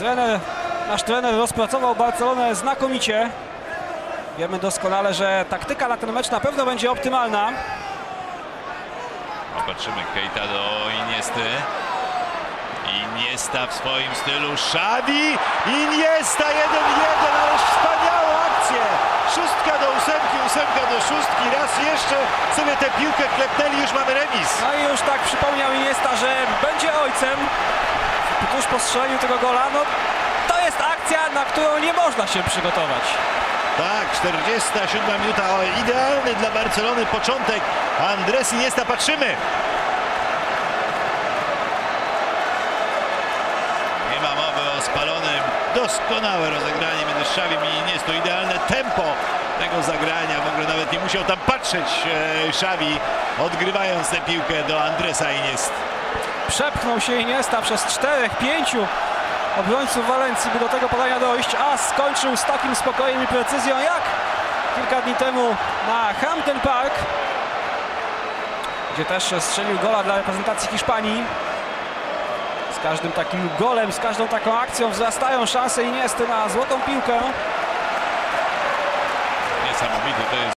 Nasz trener rozpracował Barcelonę znakomicie. Wiemy doskonale, że taktyka na ten mecz na pewno będzie optymalna. Popatrzymy, Keita do Iniesty. Iniesta w swoim stylu, Xavi, Iniesta 1-1, ależ wspaniałą akcję! Szóstka do ósemki, ósemka do szóstki, raz jeszcze sobie tę piłkę klepnęli, już mamy remis. No i już tak przypomniał Iniesta, że będzie ojcem tuż po strzeleniu tego gola. No, to jest akcja, na którą nie można się przygotować. Tak, 47 minuta, idealny dla Barcelony początek. Andrés Iniesta, patrzymy. Nie ma mowy o spalonym. Doskonałe rozegranie między Xavim i Iniestą. Idealne tempo tego zagrania. W ogóle nawet nie musiał tam patrzeć Xavi, odgrywając tę piłkę do Andresa Iniesty. Przepchnął się Iniesta przez 4-5 obrońców Walencji, by do tego podania dojść, a skończył z takim spokojem i precyzją jak kilka dni temu na Hampden Park, gdzie też strzelił gola dla reprezentacji Hiszpanii. Z każdym takim golem, z każdą taką akcją wzrastają szanse Iniesty na złotą piłkę. Niesamowity to jest.